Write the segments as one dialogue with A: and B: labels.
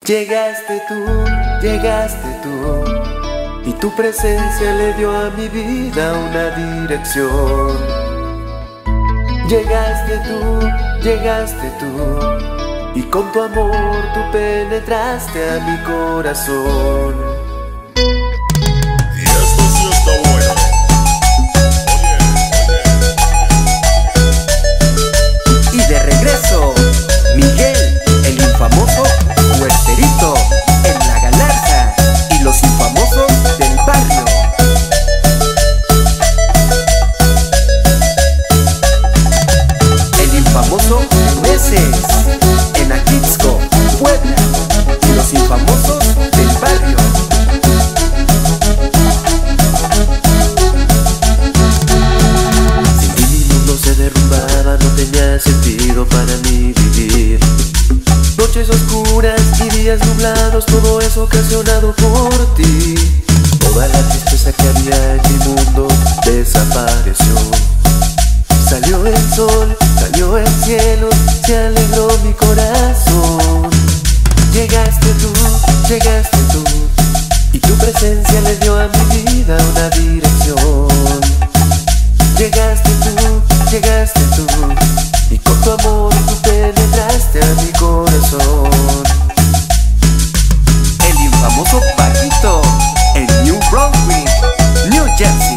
A: Llegaste tú, y tu presencia le dio a mi vida una dirección. Llegaste tú, y con tu amor tú penetraste a mi corazón.
B: Y esto sí está bueno.
C: Y de regreso, Miguel, el infamoso Huerterito, en La Galarza, y los infamosos del barrio. El infamoso Meses, en Aquixco, Puebla, y los infamosos del barrio.
A: Sin ti mi mundo se derrumbaba, no tenía sentido para mí vivir. Noches oscuras y días nublados, todo es ocasionado por ti. Toda la tristeza que había en mi mundo desapareció. Salió el sol, salió el cielo, se alegró mi corazón. Llegaste tú, y tu presencia le dio a mi vida una dirección. Llegaste tú, y con tu amor tú penetraste a mi corazón.
C: El infamoso Paquito, en New Brunswick, New Jersey.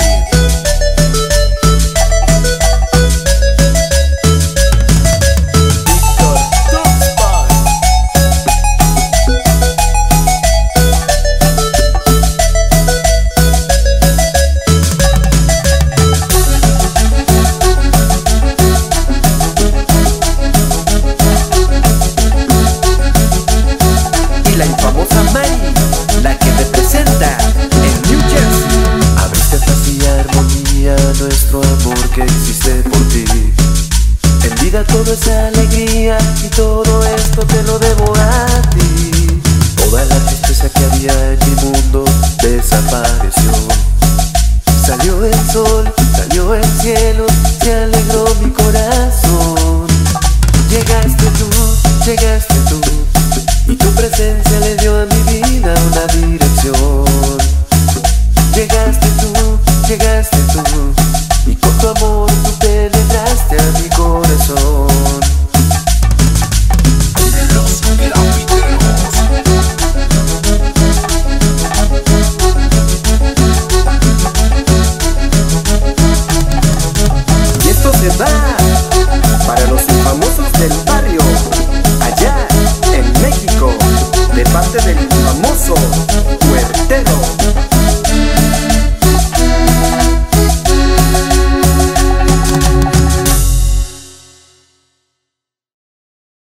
C: La infamosa Mari, la que representa en New Jersey.
A: Abriste paz y armonía nuestro amor que existe por ti. En vida todo es alegría y todo esto te lo debo a ti. Toda la tristeza que había en mi mundo desapareció. Salió el sol, salió el cielo, se alegró mi corazón. Llegaste tú, y tu presencia le dio a mi vida una dirección. Llegaste tú, y con tu amor tú penetraste a mi corazón.
B: Los grafiteros.
C: Y esto se va para los infamosos del barrio, allá en México, de parte del famoso Huertero.